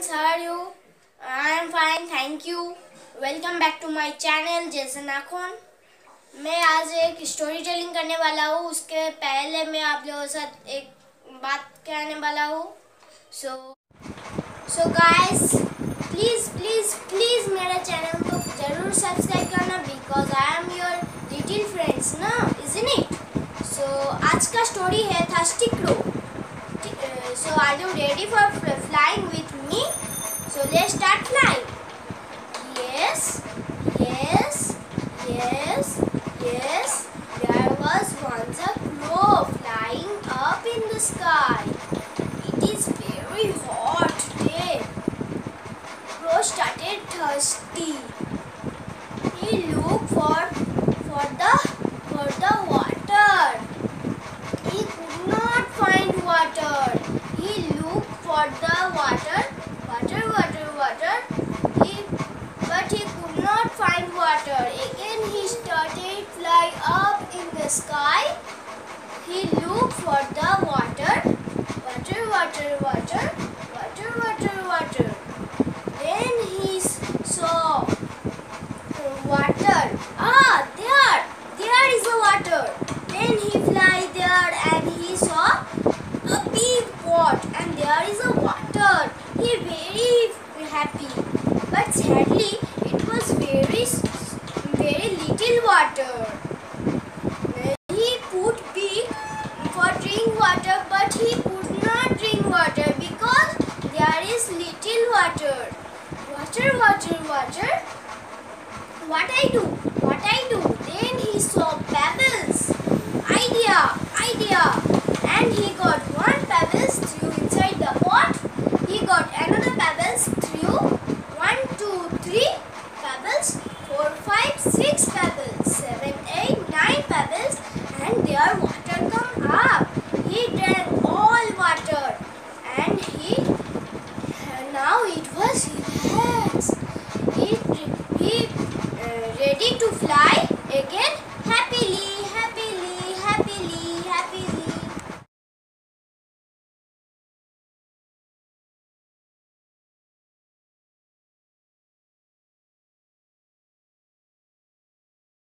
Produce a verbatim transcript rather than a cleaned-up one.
friends, how are you? I am fine, thank you. Welcome back to my channel जैसन आँखों। मैं आज एक स्टोरी टेलिंग करने वाला हूँ। उसके पहले मैं आप लोगों के साथ एक बात कहने वाला हूँ। So so guys, please please please मेरे चैनल को ज़रूर सब्सक्राइब करना, because I am your little friends ना, इज़न्ट इट? सो आज का स्टोरी है thirsty crow. So are you ready for flying with me? So let's start flying. Yes, yes, yes, yes. There was once a crow flying up in the sky. It is very hot day. Crow started thirsty. He looked for for the for the water. He could not find water. He looked for the water, water, water, water. He, but he could not find water. Again he started fly up in the sky. He looked for the water, water, water, water, water, water, water. Then he saw water. Ah, there, there is a water. Then he fly there and he saw a big pot and there is a water. He very happy, but sadly it was very very little water. He put big for drink water, but he could not drink water because there is little water. Water, water, water. What I do? What I do? Then he saw pebbles. Idea, idea. And he got one pebbles threw inside the pot. He got another pebbles threw one, two, three pebbles, four, five, six pebbles, seven, eight, nine pebbles, and their water come up. He drank all water, and he now it was